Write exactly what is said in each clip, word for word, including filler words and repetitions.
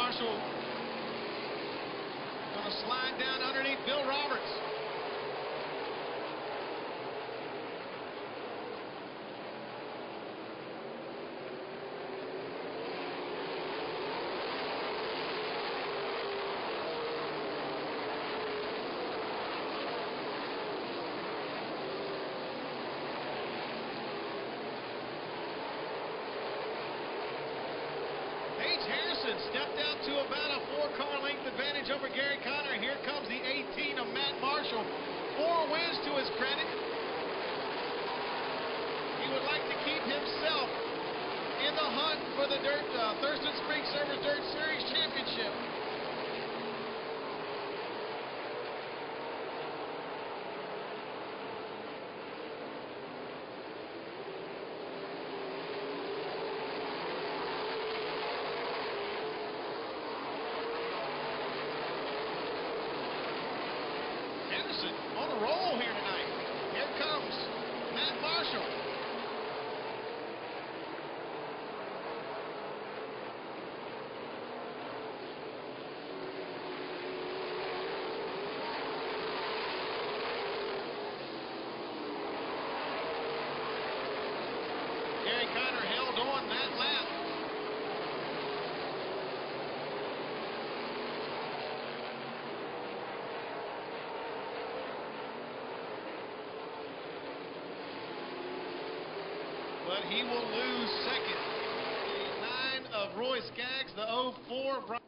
Marshall going to slide down underneath Bill Roberts. Stepped out to about a four-car length advantage over Gary Conner. Here comes the eighteen of Matt Marshall. Four wins to his credit. He would like to keep himself in the hunt for the Dirt, uh, Thurston Springs Service Dirt Series Championship. On a roll here tonight. Here comes Matt Marshall. Gary Conner held on that lap. But he will lose second. The nine of Roy Skaggs, the oh four. Brian.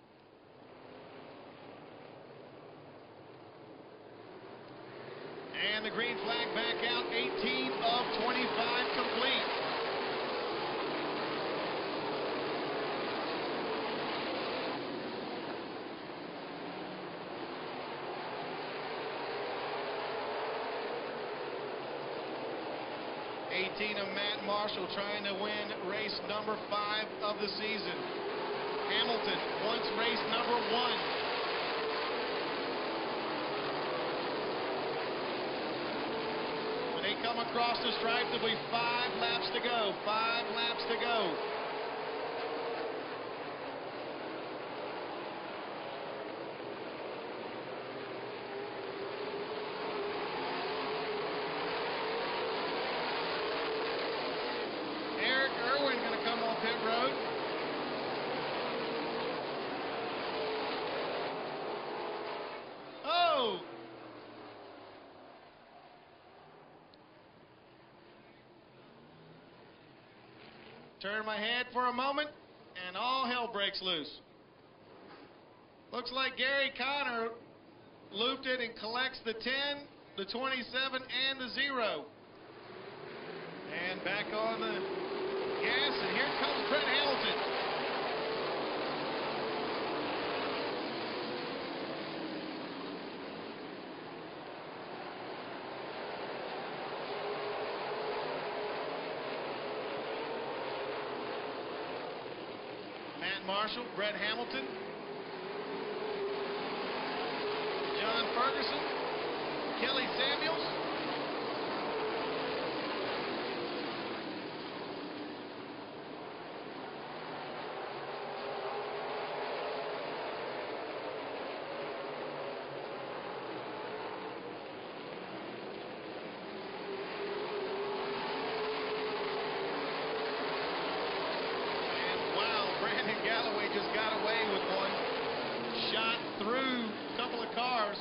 And the green flag back out, eighteen of twenty-five complete. eighteen of Matt Marshall trying to win race number five of the season. Hamilton wants race number one. When they come across the stripe, there'll be five laps to go. Five laps to go. Eric Irwin going to come on pit road. Oh! Turn my head for a moment, and all hell breaks loose. Looks like Gary Conner looped it and collects the ten, the twenty-seven, and the zero. And back on the gas, and here comes Brett Hamilton. Matt Marshall, Brett Hamilton, John Ferguson, Kelly Samuels. Galloway just got away with one. Shot through a couple of cars.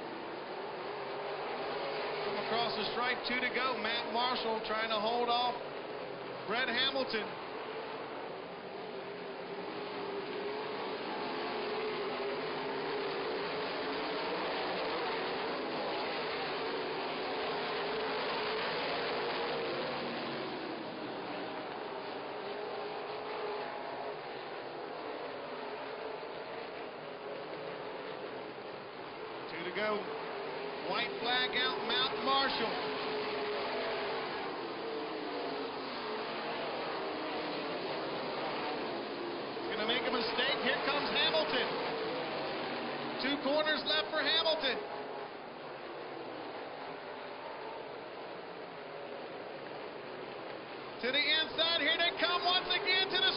Come across the stripe, two to go. Matt Marshall trying to hold off Brett Hamilton. Two to go. White flag out, Mount Marshall. Gonna make a mistake. Here comes Hamilton. Two corners left for Hamilton. To the inside. Here they come once again to the